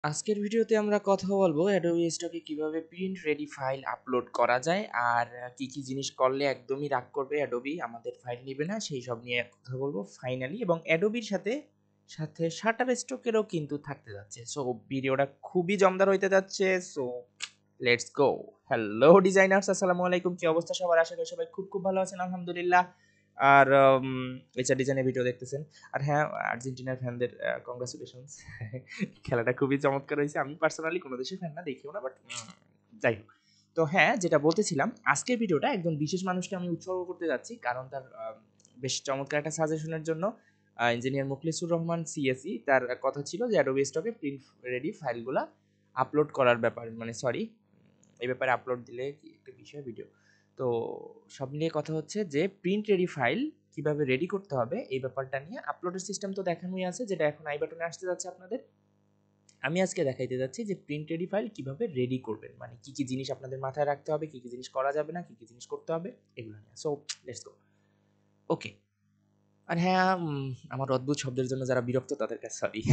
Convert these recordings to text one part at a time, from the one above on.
আজকের ভিডিওতে আমরা কথা বলবো অ্যাডোবি স্টকে কিভাবে প্রিন্ট রেডি ফাইল আপলোড করা যায় আর কি কি জিনিস করলে একদমই রাগ করবে অ্যাডোবি আমাদের ফাইল নেবে না সেই সব নিয়ে কথা বলবো ফাইনালি এবং অ্যাডোবির সাথে সাথে শাটার স্টকেরও কিন্তু থাকতে যাচ্ছে সো ভিডিওটা খুবই জমদার হইতে যাচ্ছে so let's go. Hello designers, আসসালামু আলাইকুম। কি অবস্থা সবার? আশা করি সবাই খুব খুব ভালো আছেন, আলহামদুলিল্লাহ। আর এইচআর ডিজাইনের ভিডিও দেখতেছেন। আর হ্যাঁ, আর্জেন্টিনার ফ্যানদের কংগ্রাচুলেশনস। খেলাটা খুবই চমৎকার হয়েছে। আমি পার্সোনালি কোনো দেশের ফ্যান না, দেখিও না, বাট যাই হোক। তো হ্যাঁ, যেটা বলতেছিলাম, আজকের ভিডিওটা একজন বিশেষ মানুষকে আমি উৎসর্গ করতে যাচ্ছি, কারণ তার বেশ চমৎকার একটা সাজেশনের জন্য। ইঞ্জিনিয়ার মুখলিসুর রহমান সিএসই তার কথা ছিল যে অ্যাডোবি স্টকে প্রিন্ট রেডি ফাইলগুলা আপলোড করার ব্যাপারে, মানে সরি, এই ব্যাপারে আপলোড দিলে কি একটা বিষয় ভিডিও। তো সব নিয়ে কথা হচ্ছে যে প্রিন্ট রেডি ফাইল কিভাবে রেডি করতে হবে এই ব্যাপারটা নিয়ে। আপলোডের সিস্টেম তো দেখানোই আছে, যেটা এখন আই বাটনে আসতে যাচ্ছে আপনাদের। আমি আজকে দেখাইতে যাচ্ছি যে প্রিন্ট রেডি ফাইল কিভাবে রেডি করবেন, মানে কি কি জিনিস আপনাদের মাথায় রাখতে হবে, কি কি জিনিস করা যাবে না, কি কি জিনিস করতে হবে, এগুলো নিয়ে। সো লেটস গো। ওকে। আর হ্যাঁ, আমার অদ্ভুত শব্দের জন্য যারা বিরক্ত তাদের কাছে সরি।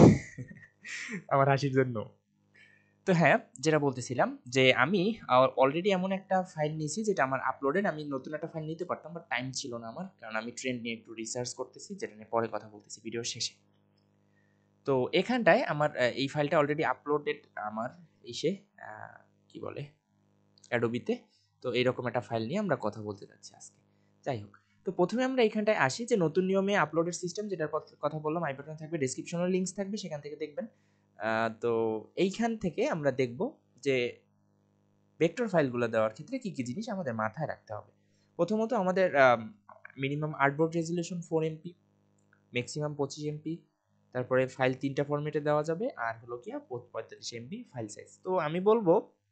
আমার হাসির জন্য। তো হ্যাঁ, যেটা বলতেছিলাম যে আমি অলরেডি এমন একটা ফাইল নিয়েছি যেটা আমার আপলোডেড। আমি নতুন একটা ফাইল নিতে পারতাম, বাট টাইম ছিল না আমার, কারণ আমি ট্রেন্ড নিয়ে একটু রিসার্চ করতেছি, যেটা নিয়ে পরে কথা বলতেছি ভিডিওর শেষে। তো এখানটায় আমার এই ফাইলটা অলরেডি আপলোডেড আমার ইসে, কি বলে, অ্যাডোবিতে। তো এইরকম একটা ফাইল নিয়ে আমরা কথা বলতে যাচ্ছি আজকে। যাই হোক, তো প্রথমে আমরা এখানটায় আসি যে নতুন নিয়মে আপলোডের সিস্টেম, যেটার কথা বললাম, আই বাটনে থাকবে, ডেসক্রিপশনের লিঙ্কস থাকবে, সেখান থেকে দেখবেন। তো এইখান থেকে আমরা দেখব যে ভেক্টর ফাইলগুলো দেওয়ার ক্ষেত্রে কি কি জিনিস আমাদের মাথায় রাখতে হবে। প্রথমত আমাদের minimum artboard resolution 4 MB, maximum 25 MB। তারপরে ফাইল 3টা ফরম্যাটে দেওয়া যাবে, আর হলো কি 45 MB ফাইল সাইজ। তো আমি বলবো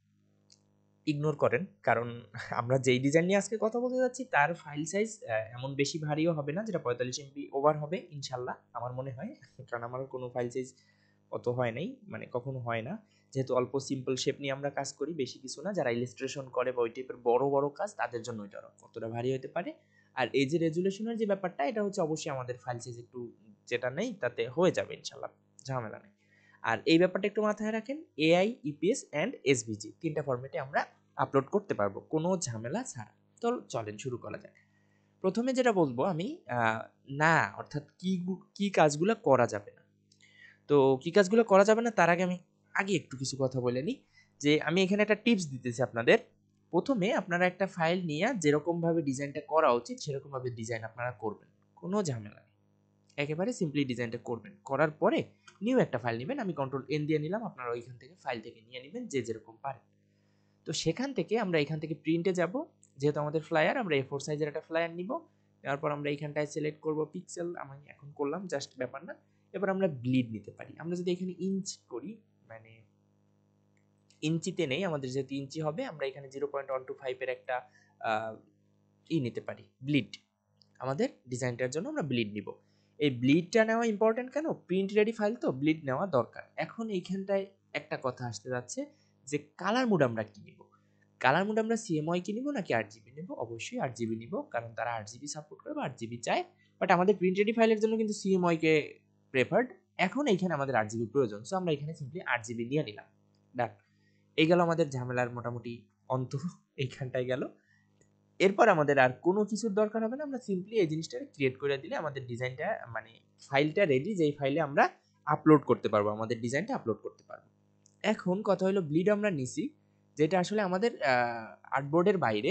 ইগনোর করেন, কারণ আমরা যেই ডিজাইন নিয়ে আজকে কথা বলতে যাচ্ছি তার ফাইল সাইজ এমন বেশি ভারীও হবে না যেটা 45 MB ওভার হবে ইনশাল্লাহ, আমার মনে হয়। কারণ আমার কোনো ফাইল সাইজ অত হয় নাই, মানে কখনো হয় না, যেহেতু অল্প সিম্পল শেপ নিয়ে আমরা কাজ করি, বেশি কিছু না। যারা ইলাস্ট্রেশন করে বা ওই টাইপের বড় বড় কাজ, তাদের জন্য এটা কতটা ভারী হতে পারে। আর এই যে রেজুলেশনের যে ব্যাপারটা, এটা হচ্ছে অবশ্যই আমাদের ফাইল সাইজ একটু যেটা নেই তাতে হয়ে যাবে ইনশাল্লাহ, ঝামেলা নেই। আর এই ব্যাপারটা একটু মাথায় রাখেন, এআই, ইপিএস অ্যান্ড এসভিজি 3টা ফরম্যাটে আমরা আপলোড করতে পারবো কোনো ঝামেলা ছাড়া। তো চলেন শুরু করা যাক। প্রথমে যেটা বলবো আমি, না অর্থাৎ কি কি কাজগুলো করা যাবে না। তো কি কাজগুলো করা যাবে না তার আগে আমি একটু কিছু কথা বলে নিই। যে আমি এখানে একটা টিপস দিতেছি আপনাদের। প্রথমে আপনারা একটা ফাইল নিয়ে যেরকমভাবে ডিজাইনটা করা উচিত সেরকমভাবে ডিজাইন আপনারা করবেন, কোনো ঝামেলা নেই। একেবারে সিম্পলি ডিজাইনটা করবেন, করার পরে নিউ একটা ফাইল নেবেন। আমি কন্ট্রোল N দিয়ে নিলাম, আপনারা ওইখান থেকে ফাইল থেকে নিয়ে নেবেন যে যেরকম পারেন। তো সেখান থেকে আমরা এখান থেকে প্রিন্টে যাব। যেহেতু আমাদের ফ্লায়ার, আমরা A4 সাইজের একটা ফ্লায়ার নিব। তারপর আমরা এইখানটায় সিলেক্ট করব পিক্সেল, আমি এখন করলাম, জাস্ট ব্যাপার না। এবার আমরা ব্লিড নিতে পারি। আমরা যদি এখানে ইঞ্চ করি, মানে ইঞ্চিতে নেই, আমাদের যেহেতু ইঞ্চি হবে, আমরা এখানে 0.125 এর একটা নিতে পারি ব্লিড। আমাদের ডিজাইনটার জন্য আমরা ব্লিড নিব। এই ব্লিডটা নেওয়া ইম্পর্টেন্ট কেন? প্রিন্ট রেডি ফাইল তো ব্লিড নেওয়া দরকার। এখন এইখানটায় একটা কথা আসতে যাচ্ছে যে কালার মুড আমরা কি নিব। কালার মুড আমরা সিএমওয়াই কি নিব নাকি আরজিবি নিব? অবশ্যই আরজিবি নিব, কারণ তারা আরজিবি সাপোর্ট করে বা আরজিবি চায়। বাট আমাদের প্রিন্ট রেডি ফাইলের জন্য কিন্তু সিএমওয়াই কে প্রেফার্ড। এখন এইখানে আমাদের আরজিবি প্রয়োজন, সো আমরা এখানে সিম্পলি আরজিবি নিয়ে নিলাম। ডান। এই গেল আমাদের ঝামেলার মোটামুটি অন্ত, এইখানটায় গেল। এরপর আমাদের আর কোনো কিছুর দরকার হবে না, আমরা সিম্পলি এই জিনিসটা ক্রিয়েট করে দিলে আমাদের ডিজাইনটা, মানে ফাইলটা রেডি, যেই ফাইলে আমরা আপলোড করতে পারবো, আমাদের ডিজাইনটা আপলোড করতে পারবো। এখন কথা হলো ব্লিড আমরা নিছি, যেটা আসলে আমাদের আর্টবোর্ডের বাইরে।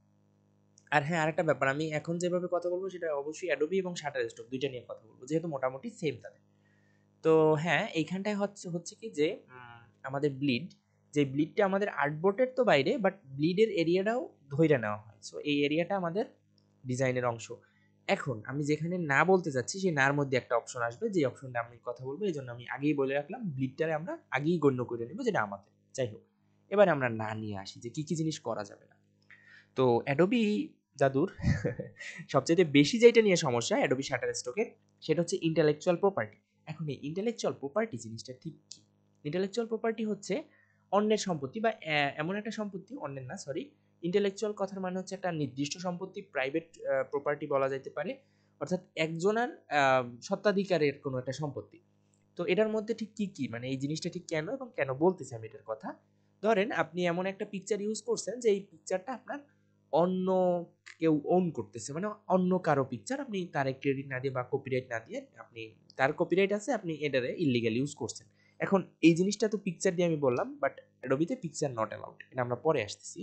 আর হ্যাঁ, আরেকটা ব্যাপার, আমি এখন যেভাবে কথা বলবো সেটা অবশ্যই অ্যাডোবি এবং শাটারস্টক দুইটা নিয়ে কথা বলবো, যেহেতু মোটামুটি সেম তাদের। তো হ্যাঁ, এইখানটায় হচ্ছে হচ্ছে কি যে আমাদের ব্লিড, যে ব্লিডটা আমাদের আর্টবোর্ডের তো বাইরে, বাট ব্লিডের এরিয়াটাও ধইরা নেওয়া হয়। সো এই এরিয়াটা আমাদের ডিজাইনের অংশ। এখন আমি যেখানে না বলতে চাচ্ছি সেই নার মধ্যে একটা অপশন আসবে, যে অপশনটা আমি কথা বলবো, এই জন্য আমি আগেই বলে রাখলাম ব্লিডটারে আমরা আগেই গণ্য করে নেব, যেটা আমাদের। যাই হোক, এবারে আমরা না নিয়ে আসি যে কি কি জিনিস করা যাবে না। তো অ্যাডোবি জাদুর সবচেয়ে বেশি যেটা নিয়ে সমস্যা অ্যাডোবি শাটারস্টকের, সেটা হচ্ছে ইন্টেলেকচুয়াল প্রপার্টি। এখন এই ইন্টেলেকচুয়াল প্রপার্টি জিনিসটা ঠিক কি? ইন্টেলেকচুয়াল প্রপার্টি হচ্ছে অন্যের সম্পত্তি, বা এমন একটা সম্পত্তি, অন্যের না সরি, ইন্টেলেকচুয়াল কথার মানে হচ্ছে একটা নির্দিষ্ট সম্পত্তি, প্রাইভেট প্রপার্টি বলা যাইতে পারে, অর্থাৎ একজনের স্বত্বাধিকারের কোনো একটা সম্পত্তি। তো এটার মধ্যে ঠিক কি মানে এই জিনিসটা ঠিক কেন এবং কেন বলতেছি আমি এটার কথা, ধরেন আপনি এমন একটা পিকচার ইউজ করছেন যে এই পিকচারটা আপনার অন্য কেউ ওন করতেছে, মানে অন্য কারো পিকচার, আপনি তার ক্রেডিট না দিয়ে বা কপিরাইট না দিয়ে, আপনি তার কপিরাইট আছে, আপনি এটারে ইল্লিগাল ইউজ করছেন। এখন এই জিনিসটা তো পিকচার দিয়ে আমি বললাম, বাট অ্যাডোবিতে পিকচার নট অ্যালাউড, এটা আমরা পরে আসতেছি।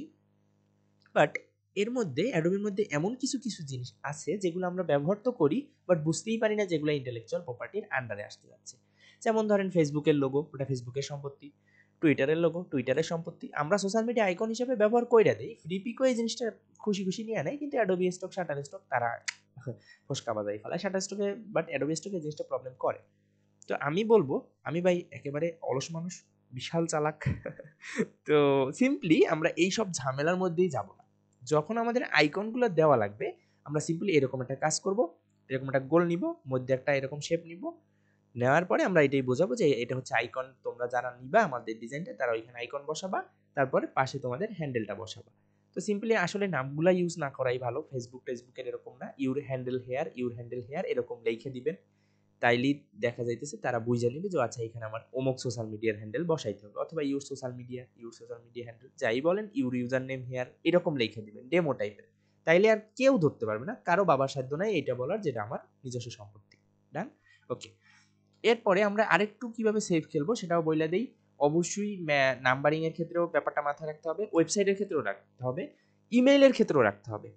বাট এর মধ্যে অ্যাডোবির মধ্যে এমন কিছু কিছু জিনিস আছে যেগুলো আমরা ব্যবহার তো করি বাট বুঝতেই পারি না যেগুলো ইন্টেলেকচুয়াল প্রপার্টির আন্ডারে আসতে যাচ্ছে। যেমন ধরেন ফেসবুকের লোগো, ওটা ফেসবুকের সম্পত্তি, টুইটারের লোগো টুইটারের সম্পত্তি, আমরা সোশ্যাল মিডিয়া আইকন হিসেবে ব্যবহার কইরা দেই, ফ্রি পিকও এই জিনিসটা খুশি খুশি নিয়ে নেয়, কিন্তু অ্যাডোবি স্টক শাটার স্টক তারা ফসকা বাজাই ফেলায় শাটার স্টকে, বাট অ্যাডোবি স্টকে এই জিনিসটা প্রবলেম করে। তো আমি বলবো, আমি ভাই একেবারে অলস মানুষ, বিশাল চালাক তো সিম্পলি আমরা এই সব ঝামেলার মধ্যেই যাব না। যখন আমাদের আইকনগুলো দেওয়া লাগবে, আমরা সিম্পলি এরকম একটা কাজ করব, এরকম একটা গোল নিব, মধ্যে একটা এরকম শেপ নিব, নেওয়ার পরে আমরা এটাই বোঝাবো যে এটা হচ্ছে আইকন, তোমরা যারা নিবা আমাদের ডিজাইনটা তারা ওইখানে আইকন বসাবা, তারপরে পাশে তোমাদের হ্যান্ডেলটা বসাবা। তো সিম্পলি আসলে নামগুলা ইউজ না করাই ভালো, ফেসবুকের এরকম না, ইউর হ্যান্ডেল হেয়ার এরকম লিখে দিবেন, তাইলেই দেখা যাইতেছে তারা বুঝে নিবে যে আচ্ছা এখানে আমার অমুক সোশ্যাল মিডিয়ার হ্যান্ডেল বসাইতে হবে, অথবা ইউর সোশ্যাল মিডিয়া হ্যান্ডেল যাই বলেন, ইউজার নেম হেয়ার এরকম লিখে দিবেন ডেমো টাইপের, তাইলে আর কেউ ধরতে পারবে না, কারো বাবার সাধ্য নাই এটা বলার যেটা আমার নিজস্ব সম্পত্তি। ডান, ওকে। এরপরে আমরা আরেকটু কিভাবে সেভ খেলবো সেটাও বইলা দেই। অবশ্যই নাম্বারিং এর ক্ষেত্রেও ব্যাপারটা মাথায় রাখতে হবে, ওয়েবসাইটের ক্ষেত্রেও রাখতে হবে, ইমেইলের ক্ষেত্রেও রাখতে হবে।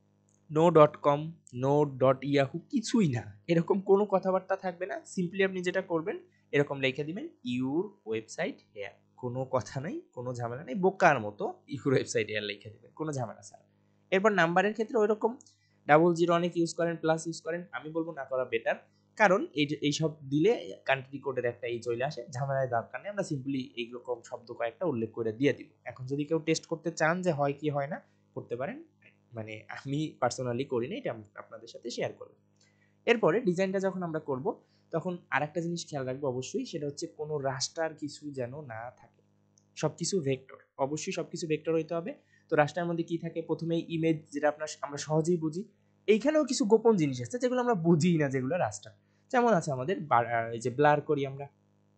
No dot com, no dot Yahoo কিছুই না, এরকম কোনো কথাবার্তা থাকবে না। সিম্পলি আপনি যেটা করবেন এরকম লিখে দিবেন ইউর ওয়েবসাইট হেয়ার, কোনো কথা নাই, কোনো ঝামেলা নেই, বোকার মতো ইউর ওয়েবসাইট হেয়ার লিখে দিবেন, কোনো ঝামেলা ছাড়া। এরপর নাম্বারের ক্ষেত্রে ওইরকম 00 অনেক ইউজ করেন, প্লাস ইউজ করেন, আমি বলবো না করা বেটার, কারণ এইসব দিলে কান্ট্রি কোডের একটা চলে আসে, ঝামেলায় দরকার নেই, আমরা সিম্পলি এইরকম শব্দ কয়েকটা উল্লেখ করে দিয়ে দিব। এখন যদি কেউ টেস্ট করতে চান যে হয় কি হয় না, করতে পারেন, মানে আমি পার্সোনালি করি না, এটা আপনাদের সাথে শেয়ার করব। এরপরে ডিজাইনটা যখন আমরা করব তখন আরেকটা জিনিস খেয়াল রাখবো অবশ্যই, সেটা হচ্ছে কোনো রাস্টার কিছু যেন না থাকে, সবকিছু ভেক্টর, অবশ্যই সবকিছু ভেক্টর হইতে হবে। তো রাস্টারের মধ্যে কি থাকে, প্রথমেই ইমেজ, যেটা আমরা সহজেই বুঝি, এইখানেও কিছু গোপন জিনিস আছে যেগুলো আমরা বুঝি না, যেগুলো রাস্টার, যেমন আছে আমাদের এই যে ব্লার করি আমরা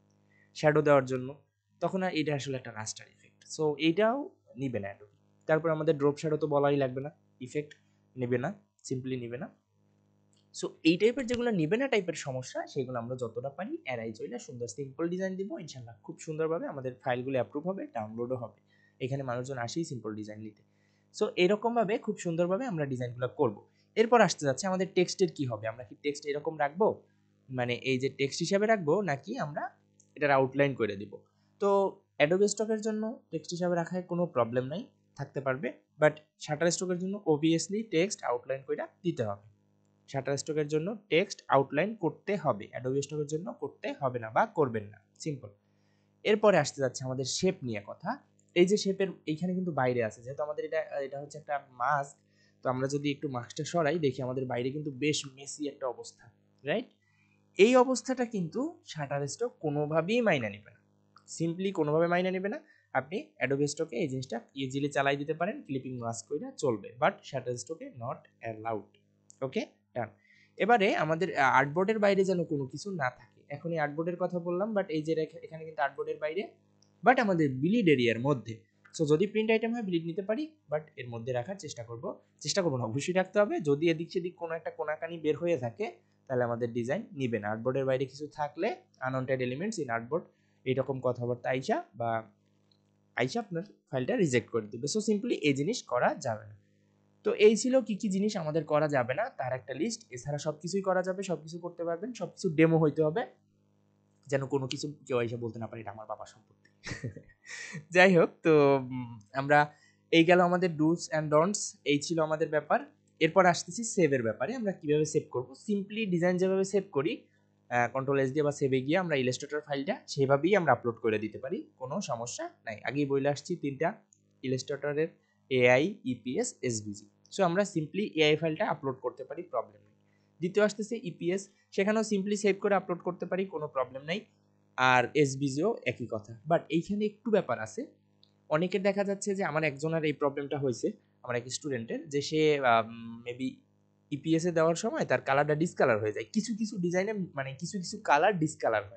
শ্যাডো দেওয়ার জন্য, তখন আর এটা আসলে একটা রাস্টার ইফেক্ট, সো এইটাও নিবে না অ্যাডোবি। তারপর আমাদের ড্রপ শ্যাডো তো বলাই লাগবে না, ইফেক্ট নেবে না, সিম্পলি নেবে না। সো এই টাইপের যেগুলো নিবে না টাইপের সমস্যা, সেগুলো আমরা যতটা পারি এড়াই চলে সুন্দর সিম্পল ডিজাইন দিব, ইনশাল্লাহ খুব সুন্দরভাবে আমাদের ফাইলগুলো অ্যাপ্রুভ হবে, ডাউনলোডও হবে, এখানে মানুষজন আসেই সিম্পল ডিজাইন নিতে। সো এরকমভাবে খুব সুন্দরভাবে আমরা ডিজাইনগুলো করব। এরপর আসতে যাচ্ছে আমাদের টেক্সটের কি হবে, আমরা কি টেক্সট এরকম রাখবো, মানে এই যে টেক্সট হিসাবে রাখবো, নাকি আমরা এটার আউটলাইন করে দিব। তো অ্যাডোবি স্টকের জন্য টেক্সট হিসাবে রাখায় কোনো প্রবলেম নাই, থাকতে পারবে, বাট শাটার স্টকের জন্য অবভিয়াসলি টেক্সট আউটলাইন করে দিতে হবে। শাটার স্টকের জন্য টেক্সট আউটলাইন করতে হবে, অ্যাডোবি স্টকের জন্য করতে হবে না বা করবেন না, সিম্পল। এরপরে আসতে যাচ্ছে আমাদের শেপ নিয়ে কথা। এই যে শেপের এইখানে কিন্তু বাইরে আছে, যেহেতু আমাদের এটা হচ্ছে একটা মাস্ক, তো আমরা যদি একটু মাস্কটা সরাই দেখি আমাদের বাইরে কিন্তু বেশ মেসি একটা অবস্থা, রাইট? এই অবস্থাটা কিন্তু শাটার স্টক কোনোভাবেই মাইনা নেবে না, সিম্পলি কোনোভাবে মাইনা নেবে না। আপনি অ্যাডোবি স্টকে এই জিনিসটা ইজিলি চালাই দিতে পারেন, ক্লিপিং মাস্ক কইরা চলবে, বাট শাটার স্টকে নট অ্যালাউড। Okay, done. এবারে আমাদের আর্টবোর্ডের বাইরে যেন কোনো কিছু না থাকে, এখন এই আর্টবোর্ডের কথা বললাম, বাট এই যে এখানে কিন্তু আর্টবোর্ডের বাইরে, বাট আমাদের বিলিড এরিয়ার মধ্যে। সো যদি প্রিন্ট আইটেম হয় বিলিড নিতে পারি, বাট এর মধ্যে রাখার চেষ্টা করবো না, অবশ্যই রাখতে হবে। যদি এদিক সেদিক কোনো একটা কোনাকানি বের হয়ে থাকে তাহলে আমাদের ডিজাইন নিবে না। আর্টবোর্ডের বাইরে কিছু থাকলে আনওয়ান্টেড এলিমেন্টস ইন আর্টবোর্ড এইরকম কথাবার্তা আইসা আপনার ফাইলটা রিজেক্ট করে দিবে। সো সিম্পলি এই জিনিস করা যাবে না। তো এই ছিল কি কি জিনিস আমাদের করা যাবে না তার একটা লিস্ট, এছাড়া সবকিছুই করা যাবে, সবকিছু করতে পারবেন, সবকিছু ডেমো হইতে হবে, যেন কোনো কিছু কেউ এসে বলতে না পারে এটা আমার বাবার সম্পত্তি যাই হোক, তো আমরা এই গেল আমাদের ডুস অ্যান্ড ডন্টস, এই ছিল আমাদের ব্যাপার। এরপর আসতেছি সেভের ব্যাপারে, আমরা কিভাবে সেভ করব। সিম্পলি ডিজাইন যেভাবে সেভ করি, কন্ট্রোল এস দিয়ে বা সেভে গিয়ে আমরা ইলাস্ট্রেটর ফাইলটা সেভাবেই আমরা আপলোড করে দিতে পারি, কোনো সমস্যা নাই। আগেই বলে আসছি তিনটা, ইলাস্ট্রেটরের এআই, ইপিএস, এসভিজি। সো আমরা সিম্পলি এআই ফাইলটা আপলোড করতে পারি, প্রবলেম নেই। দ্বিতীয় আসতেছে ইপিএস, সেখানেও সিম্পলি সেভ করে আপলোড করতে পারি, কোনো প্রবলেম নেই। আর এসবিজিও একই কথা, বাট এইখানে একটু ব্যাপার আছে। অনেকের দেখা যাচ্ছে যে আমার একজনের এই প্রবলেমটা হয়েছে, আমার এক স্টুডেন্টের, যে সে মেবি ইপিএস এ দেওয়ার সময় তার কালারটা ডিসকালার হয়ে যায়, কিছু কিছু ডিজাইনে, মানে কিছু কিছু কালার ডিসকালার হয়।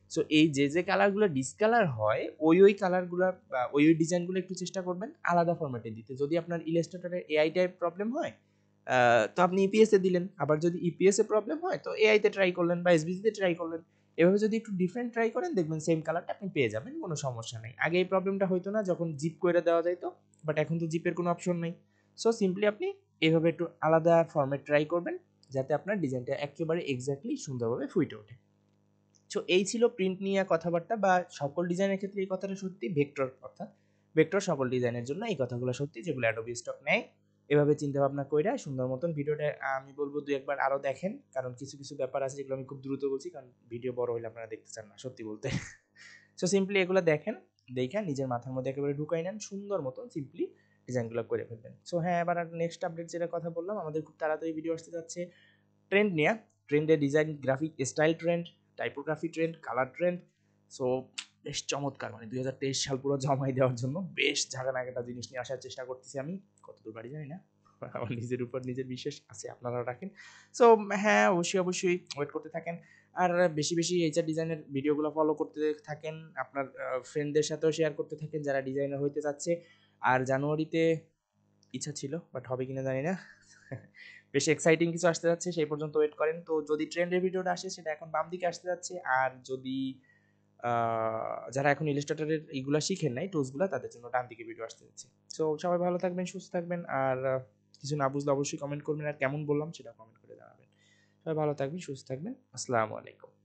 সো এই যে কালারগুলো ডিসকালার হয় ওই কালারগুলো বা ওই ডিজাইনগুলো একটু চেষ্টা করবেন আলাদা ফরম্যাটে দিতে। যদি আপনার ইলাস্ট্রেটরে এআই টাইপ প্রবলেম হয় তো আপনি ইপিএস এ দিলেন, আবার যদি ইপিএস এ প্রবলেম হয় তো এআই তে ট্রাই করলেন বা এসবিসি তে ট্রাই করলেন। এভাবে যদি একটু ডিফারেন্ট ট্রাই করেন দেখবেন সেম কালারটা আপনি পেয়ে যাবেন, কোনো সমস্যা নেই। আগে এই প্রবলেমটা হইতো না যখন জিপ করে দেওয়া যাইতো, বাট এখন তো জিপের কোনো অপশন নেই। সো সিম্পলি আপনি এভাবে একটু আলাদা ফরম্যাট ট্রাই করবেন যাতে আপনার ডিজাইনটা একেবারে এক্স্যাক্টলি সুন্দরভাবে ফুটে ওঠে। সো এই ছিল প্রিন্ট নিয়ে কথাবার্তা, বা সকল ডিজাইনের ক্ষেত্রে এই কথাটা সত্যি, ভেক্টর অর্থাৎ ভেক্টর সকল ডিজাইনের জন্য এই কথাগুলো সত্যি যেগুলো অ্যাডোবি স্টক নেয়। এভাবে চিন্তা ভাবনা কইরা সুন্দর মতন ভিডিওটা আমি বলবো দুই একবার আরও দেখেন, কারণ কিছু কিছু ব্যাপার আছে যেগুলো আমি খুব দ্রুত বলছি, কারণ ভিডিও বড় হলে আপনারা দেখতে চান না সত্যি বলতে। সো সিম্পলি এগুলো দেখেন, দেখে নিজের মাথার মধ্যে একেবারে ঢুকাই নেন, সুন্দর মতন সিম্পলি ডিজাইনগুলো করে ফেলবেন। সো হ্যাঁ, এবার নেক্সট আপডেট যেটা কথা বললাম, আমাদের খুব তাড়াতাড়ি ভিডিও আসতে যাচ্ছে ট্রেন্ড নিয়ে, ট্রেন্ডের design, graphic style trend, typography trend, colour trend. So বেশ চমৎকার, মানে 2023 সাল পুরো জমাই দেওয়ার জন্য বেশ ঝাঁকানাকা জিনিস নিয়ে আসার চেষ্টা করতেছি আমি। কতদূর পারি জানি না, আমার নিজের উপর নিজের বিশ্বাস আছে, আপনারাও রাখেন। সো হ্যাঁ, অবশ্যই অবশ্যই ওয়েট করতে থাকেন, আর বেশি বেশি এইচআর ডিজাইনের ভিডিওগুলো ফলো করতে থাকেন, আপনার ফ্রেন্ডদের সাথেও শেয়ার করতে থাকেন যারা ডিজাইনার হইতে যাচ্ছে। আর জানুয়ারিতে ইচ্ছা ছিল, বাট হবে কিনা জানি না। বেশ এক্সাইটিং কিছু আসতে যাচ্ছে, সেই পর্যন্ত ওয়েট করেন। তো যদি ট্রেন্ডের ভিডিওটা আসে সেটা এখন বাম দিকে আসতে যাচ্ছে, আর যদি যারা এখন ইলাস্ট্রেটরের এইগুলা শিখেন নাই টুলসগুলো, তাদের জন্য ডান দিকে ভিডিও আসতে যাচ্ছে। সো সবাই ভালো থাকবেন, সুস্থ থাকবেন, আর কিছু না বুঝলে অবশ্যই কমেন্ট করবেন, আর কেমন বললাম সেটা কমেন্ট করে জানাবেন। সবাই ভালো থাকবেন, সুস্থ থাকবেন, আসসালামু আলাইকুম।